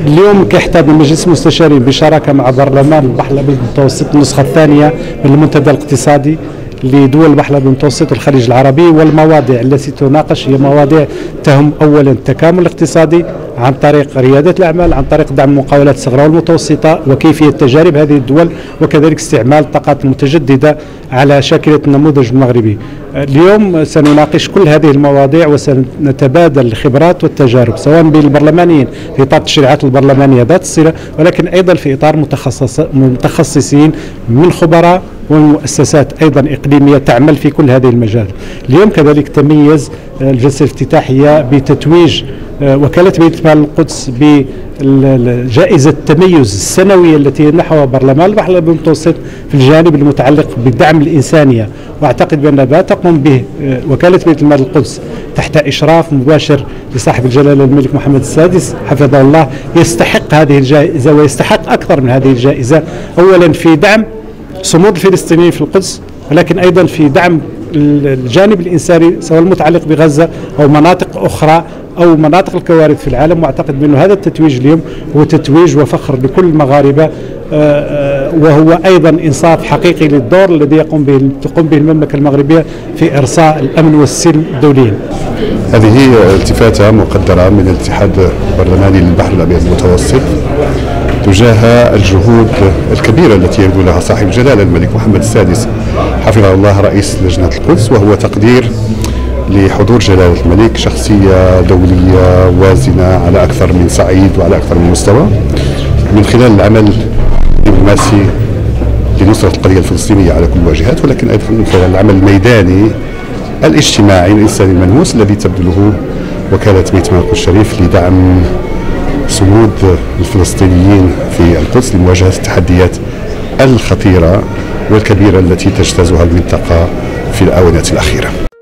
اليوم كيحتضن المجلس المستشاري بشراكه مع برلمان البحر الابيض المتوسط النسخه الثانيه من المنتدى الاقتصادي لدول البحر الابيض المتوسط والخليج العربي، والمواضيع التي تناقش هي مواضيع تهم اولا التكامل الاقتصادي عن طريق رياده الاعمال، عن طريق دعم المقاولات الصغيره والمتوسطه وكيفيه تجارب هذه الدول، وكذلك استعمال الطاقات المتجدده على شاكله النموذج المغربي. اليوم سنناقش كل هذه المواضيع وسنتبادل الخبرات والتجارب سواء بين البرلمانيين في اطار التشريعات البرلمانيه ذات الصله، ولكن ايضا في اطار متخصصين من خبراء والمؤسسات ايضا اقليميه تعمل في كل هذه المجال. اليوم كذلك تميز الجلسه الافتتاحيه بتتويج وكالة بيت المال القدس بجائزة التميز السنوية التي يمنحها برلمان البحر الأبيض المتوسط في الجانب المتعلق بدعم الإنسانية، وأعتقد بأن ما تقوم به وكالة بيت المال القدس تحت إشراف مباشر لصاحب الجلالة الملك محمد السادس حفظه الله يستحق هذه الجائزة ويستحق أكثر من هذه الجائزة، أولا في دعم صمود الفلسطينيين في القدس، ولكن أيضا في دعم الجانب الإنساني سواء المتعلق بغزة أو مناطق أخرى أو مناطق الكوارث في العالم. واعتقد بأن هذا التتويج اليوم هو تتويج وفخر لكل المغاربة، وهو أيضا إنصاف حقيقي للدور الذي تقوم به المملكة المغربية في إرساء الأمن والسلم دوليا. هذه التفاتة مقدرة من الاتحاد البرلماني للبحر الأبيض المتوسط تجاه الجهود الكبيرة التي يبذلها صاحب الجلالة الملك محمد السادس حفظه الله رئيس لجنة القدس، وهو تقدير لحضور جلالة الملك، شخصية دولية وازنة على أكثر من صعيد وعلى أكثر من مستوى، من خلال العمل الدبلوماسي لنصرة القضية الفلسطينية على كل الواجهات، ولكن أيضا من خلال العمل الميداني الاجتماعي الإنساني الملموس الذي تبذله وكالة بيت المال القدس الشريف لدعم صمود الفلسطينيين في القدس لمواجهة التحديات الخطيرة والكبيرة التي تجتازها المنطقة في الآونة الأخيرة.